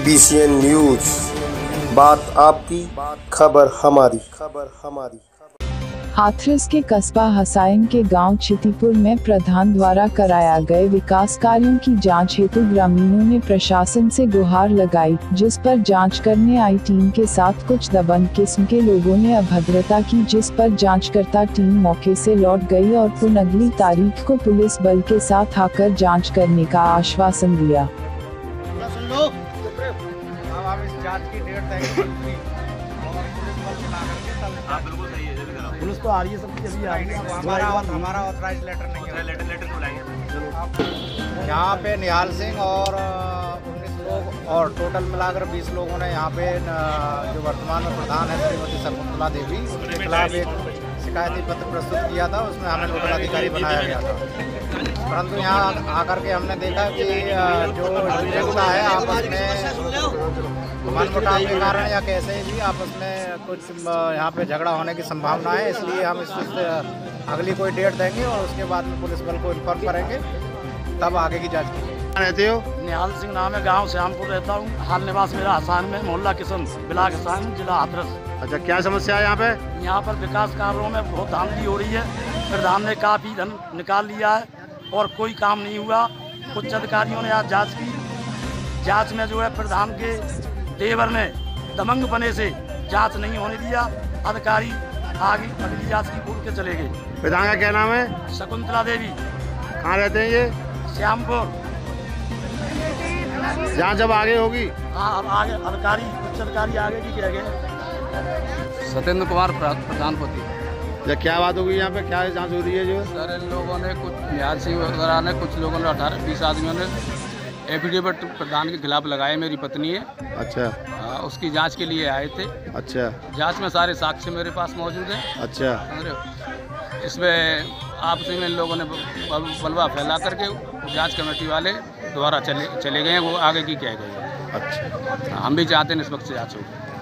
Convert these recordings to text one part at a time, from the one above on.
BCN news, बात आपकी, खबर हमारी। हाथरस के कस्बा हसाइन के गांव चितीपुर में प्रधान द्वारा कराया गए विकास कार्यों की जांच हेतु ग्रामीणों ने प्रशासन से गुहार लगाई, जिस पर जांच करने आई टीम के साथ कुछ दबंग किस्म के लोगों ने अभद्रता की, जिस पर जांचकर्ता टीम मौके से लौट गई और पुनः अगली तारीख को पुलिस बल के साथ आकर जांच करने का आश्वासन दिया। पुलिस तो आ रही है, सब जल्दी आ रही है। हमारा ऑथराइज लेटर नहीं है। लेटर बुलाएंगे। यहाँ पे निहाल सिंह और 19 लोग और टोटल मिलाकर 20 लोगों ने यहाँ पे जो वर्तमान में प्रधान है श्रीमती शकुंतला देवी, उनके खिलाफ एक शिकायती पत्र प्रस्तुत किया था। उसमें हमें नोडल अधिकारी बनाया गया था, परंतु यहाँ आकर के हमने देखा कि जो जनता है आपस में मनमुटाव के कारण या कैसे भी आपस में कुछ यहाँ पे झगड़ा होने की संभावना है। इसलिए हम इस अगली कोई डेट देंगे और उसके बाद में पुलिस बल को इन्फॉर्म करेंगे, तब आगे की जांच की। रहते हो? निहाल सिंह नाम है, गांव श्यामपुर रहता हूँ। हाल निवास मेरा हसान में, मोहल्ला किशन, ब्लॉक हसान, जिला हाथरस। अच्छा, क्या समस्या है यहाँ पे? यहाँ पर विकास कार्यों में बहुत धांधली हो रही है। प्रधान ने काफ़ी धन निकाल लिया है और कोई काम नहीं हुआ। कुछ अधिकारियों ने आज जाँच की। जाँच में जो है प्रधान के देवर ने दबंग बने से जांच नहीं होने दिया। अधिकारी आगे अगली जांच की बोल के चले गए। प्रधान का क्या नाम है? शकुंतला देवी। कहाँ रहते हैं ये? श्यामपुर। जांच जब आगे होगी? हाँ, अब आगे अधिकारी, उच्च अधिकारी आगे की कह गए। सत्येंद्र कुमार प्रधानपति। क्या बात होगी यहाँ पे, क्या जांच हो रही है? जो सर, इन लोगों ने कुछ निहाल सिंह वगैरह ने, कुछ लोगों ने 18-20 आदमियों ने एफिडेविट प्रधान के खिलाफ लगाए। मेरी पत्नी है। अच्छा। उसकी जांच के लिए आए थे। अच्छा। जांच में सारे साक्ष्य मेरे पास मौजूद है। अच्छा। इसमें आपसी में इन लोगों ने बलवा फैला करके जांच कमेटी वाले द्वारा चले गए हैं। वो आगे की क्या गई। अच्छा। हम भी चाहते हैं निष्पक्ष जांच हो।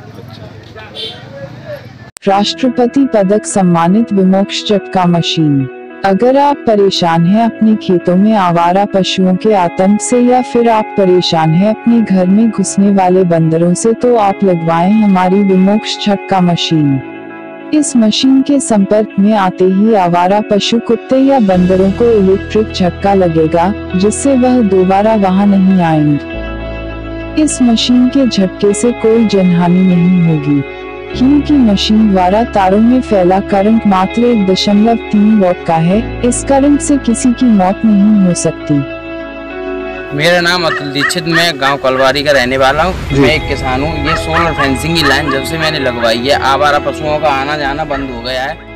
राष्ट्रपति पदक सम्मानित विमोक्ष झटका मशीन। अगर आप परेशान हैं अपने खेतों में आवारा पशुओं के आतंक से, या फिर आप परेशान हैं अपने घर में घुसने वाले बंदरों से, तो आप लगवाएं हमारी विमोक्ष झटका मशीन। इस मशीन के संपर्क में आते ही आवारा पशु, कुत्ते या बंदरों को इलेक्ट्रिक झटका लगेगा, जिससे वह दोबारा वहां नहीं आएंगे। इस मशीन के झटके से कोई जनहानि नहीं होगी, क्योंकि मशीन द्वारा तारों में फैला करंट मात्र 1.3 वॉट का है। इस करंट से किसी की मौत नहीं हो सकती। मेरा नाम अतुल दीक्षित, मैं गांव कलवारी का रहने वाला हूं। मैं एक किसान हूं। ये सोलर फेंसिंग की लाइन जब से मैंने लगवाई है, आवारा पशुओं का आना जाना बंद हो गया है।